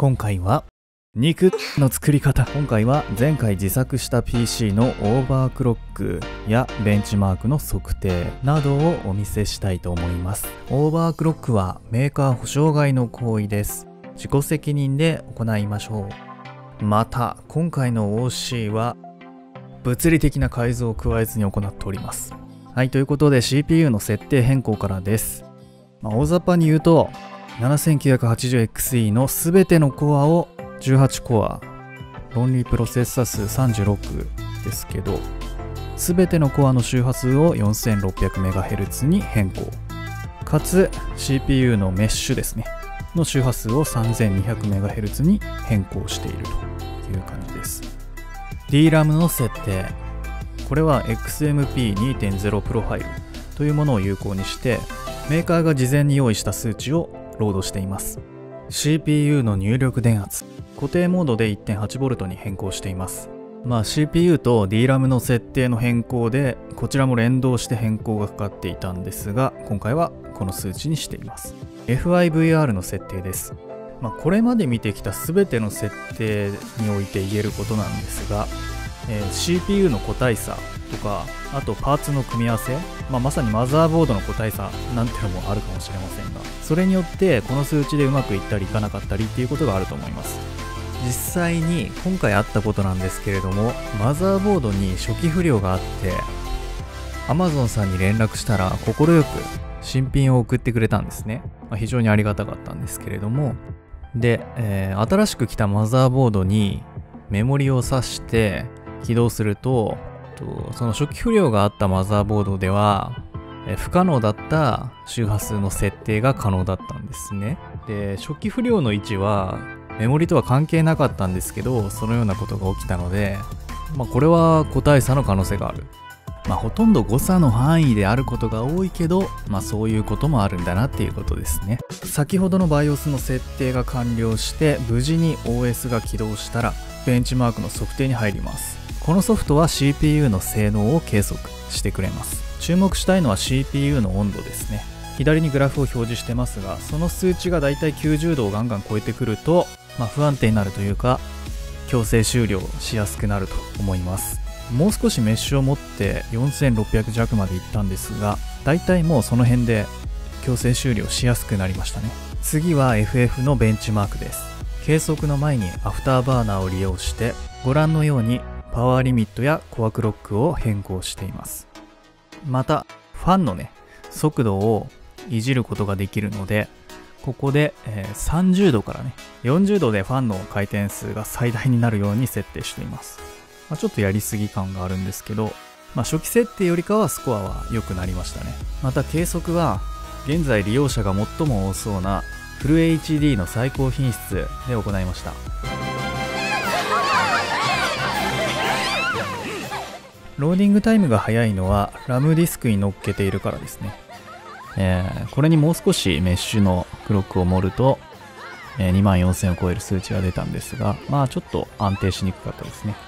今回は肉の作り方。今回は前回自作した PC のオーバークロックやベンチマークの測定などをお見せしたいと思います。オーバークロックはメーカー保証外の行為です。自己責任で行いましょう。また今回の OC は物理的な改造を加えずに行っております。はい、ということで CPU の設定変更からです。大雑把に言うと 7980XE の全てのコアを18コア、論理プロセッサ数36ですけど、全てのコアの周波数を 4600MHz に変更。かつ CPU のメッシュですねの周波数を 3200MHz に変更しているという感じです。 DRAM の設定。これは XMP2.0 プロファイルというものを有効にしてメーカーが事前に用意した数値をロードしています。 CPU の入力電圧。固定モードで 1.8V に変更しています。CPU と DRAM の設定の変更でこちらも連動して変更がかかっていたんですが、今回はこの数値にしています。 FIVR の設定です。これまで見てきた全ての設定において言えることなんですが、CPU の個体差とか、あとパーツの組み合わせ、まさにマザーボードの個体差なんてのもあるかもしれませんが、それによってこの数値でうまくいったりいかなかったりっていうことがあると思います。実際に今回あったことなんですけれども、マザーボードに初期不良があって Amazon さんに連絡したら快く新品を送ってくれたんですね。非常にありがたかったんですけれども、で、新しく来たマザーボードにメモリを挿して起動すると、その初期不良があったマザーボードでは不可能だった周波数の設定が可能だったんですね。で、初期不良の位置はメモリとは関係なかったんですけど、そのようなことが起きたので、これは個体差の可能性がある。ほとんど誤差の範囲であることが多いけど、そういうこともあるんだなっていうことですね。先ほどの BIOS の設定が完了して無事に OS が起動したらベンチマークの測定に入ります。このソフトは CPU の性能を計測してくれます。注目したいのは CPU の温度ですね。左にグラフを表示してますが、その数値がだいたい90度をガンガン超えてくると、不安定になるというか強制終了しやすくなると思います。もう少しメッシュを持って4600弱までいったんですが、だいたいもうその辺で強制終了しやすくなりましたね。次は FF のベンチマークです。計測の前にアフターバーナーを利用してご覧のようにパワーリミットやコアクロックを変更しています。またファンの速度をいじることができるので、ここで30度から40度でファンの回転数が最大になるように設定しています。ちょっとやりすぎ感があるんですけど、初期設定よりかはスコアは良くなりましたね。また計測は現在利用者が最も多そうなフル HD の最高品質で行いました。ローディングタイムが速いのはラムディスクに乗っけているからですね。これにもう少しメッシュのクロックを盛ると、24000を超える数値が出たんですが、ちょっと安定しにくかったですね。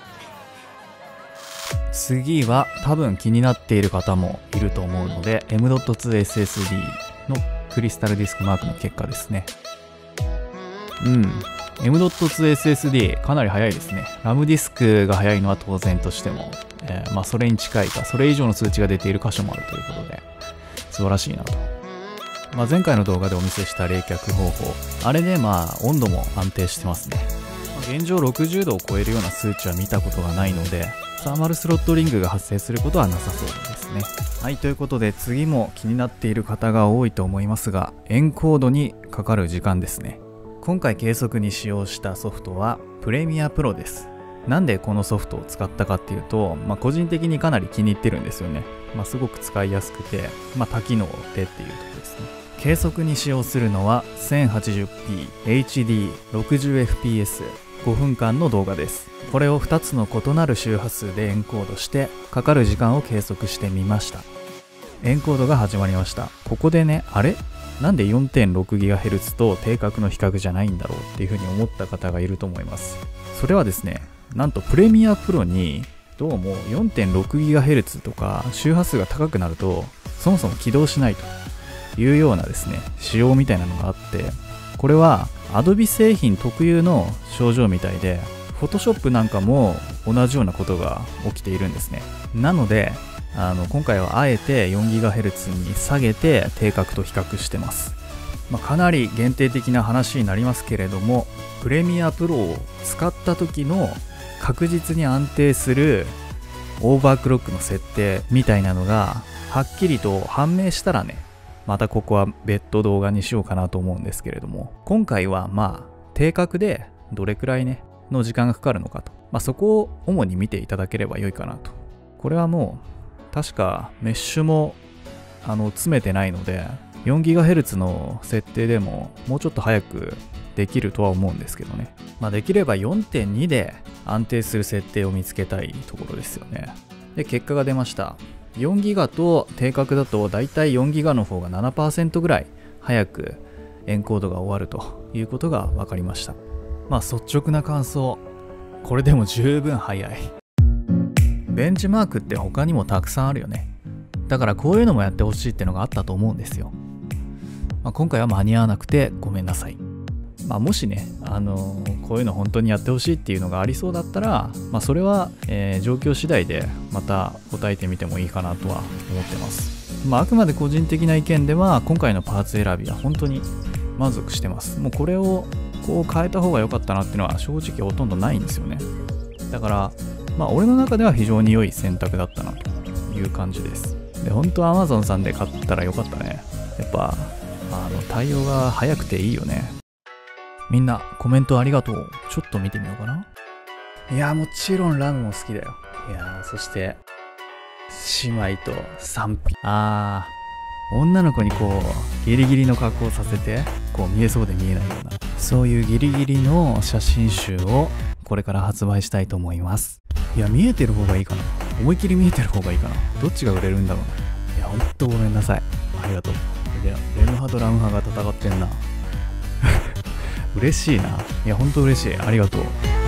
次は多分気になっている方もいると思うので M.2 SSD のクリスタルディスクマークの結果ですね。M.2 SSD かなり速いですね。ラムディスクが速いのは当然としても、それに近いかそれ以上の数値が出ている箇所もあるということで素晴らしいなと。前回の動画でお見せした冷却方法、あれで温度も安定してますね。現状60度を超えるような数値は見たことがないので、サーマルスロットリングが発生することはなさそうですね。はい、ということで次も気になっている方が多いと思いますが、エンコードにかかる時間ですね。今回計測に使用したソフトはプレミアプロです。なんでこのソフトを使ったかっていうと、個人的にかなり気に入ってるんですよね。すごく使いやすくて、多機能でっていうところですね。計測に使用するのは 1080p HD60fps 5分間の動画です。これを2つの異なる周波数でエンコードしてかかる時間を計測してみました。エンコードが始まりました。ここであれなんで 4.6GHz と定格の比較じゃないんだろうっていうふうに思った方がいると思います。それはですね、なんとプレミアプロにどうも 4.6GHz とか周波数が高くなるとそもそも起動しないというようなですね仕様みたいなのがあって、これは Adobe 製品特有の症状みたいで、Photoshop なんかも同じようなことが起きているんですね。なので今回はあえて 4GHz に下げて定格と比較してます。かなり限定的な話になりますけれども、プレミアプロを使った時の確実に安定するオーバークロックの設定みたいなのがはっきりと判明したらね、またここは別途動画にしようかなと思うんですけれども、今回は定格でどれくらいねの時間がかかるのかと、そこを主に見ていただければ良いかなと。これはもう確かメッシュも詰めてないので 4GHz の設定でももうちょっと早くできるとは思うんですけどね。できれば 4.2 で安定する設定を見つけたいところですよね。で、結果が出ました。4GB と定格だとだいたい 4GB の方が 7% ぐらい早くエンコードが終わるということが分かりました。率直な感想、これでも十分早い。ベンチマークって他にもたくさんあるよね。だからこういうのもやってほしいってのがあったと思うんですよ。今回は間に合わなくてごめんなさい。もしね、こういうの本当にやってほしいっていうのがありそうだったら、それは、状況次第でまた答えてみてもいいかなとは思ってます。あくまで個人的な意見では、今回のパーツ選びは本当に満足してます。もうこれをこう変えた方が良かったなっていうのは正直ほとんどないんですよね。だから俺の中では非常に良い選択だったなという感じです。で、本当 Amazon さんで買ったらよかったね。やっぱ対応が早くていいよね。みんなコメントありがとう。ちょっと見てみようかな。いや、もちろんラムも好きだよ。いや、そして姉妹と賛否。女の子にこうギリギリの格好をさせてこう見えそうで見えないような、そういうギリギリの写真集をこれから発売したいと思います。いや、見えてる方がいいかな。思いっきり見えてる方がいいかな。どっちが売れるんだろうね。いや、ほんとごめんなさい。ありがとう。いや、レム派とラム派が戦ってんな。嬉しいな。いや、ほんと嬉しい。ありがとう。